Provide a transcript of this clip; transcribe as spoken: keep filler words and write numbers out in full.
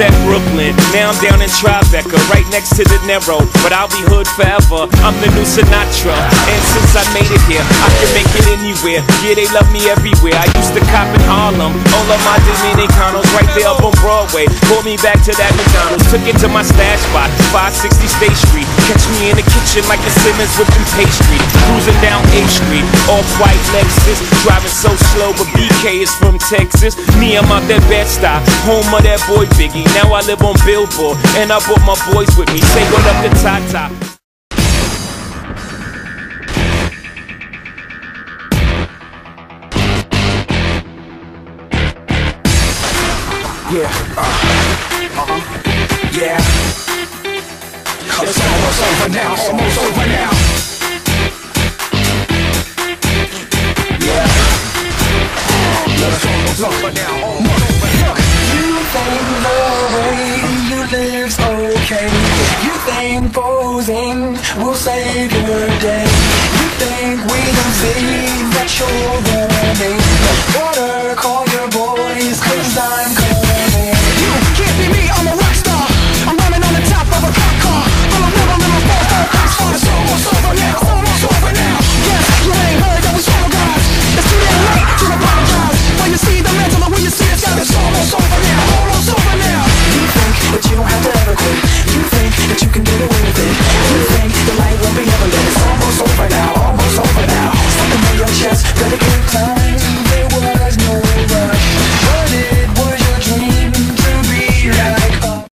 that Brooklyn. Now I'm down in Tribeca, right next to the Narrow, but I'll be hood forever. I'm the new Sinatra, and since I made it here, I can make it anywhere. Yeah, they love me everywhere. I used to cop in Harlem, all of my Dominicanos right there up on Broadway. Pulled me back to that McDonald's, took it to my stash spot, five sixty State Street. Catch me in the kitchen like the Simmons whipping pastry. Cruising down eighth Street, off-white Lexus, driving so slow, but B K is from Texas. Me, I'm out that Bed-Stuy, home of that boy Biggie. Now I live on Billboard, and I brought my boys with me. Say what up to Tata. Yeah, uh, uh-huh, yeah. It's almost over now, almost over now. Yeah, it's almost over now, almost over now. You think the way you live's okay. You think posing will save your day. You think we don't see that you're